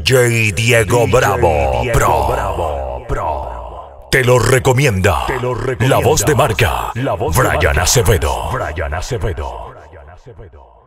DJ Diego Bravo Pro. Te lo recomienda. La voz de marca, Brian Acevedo.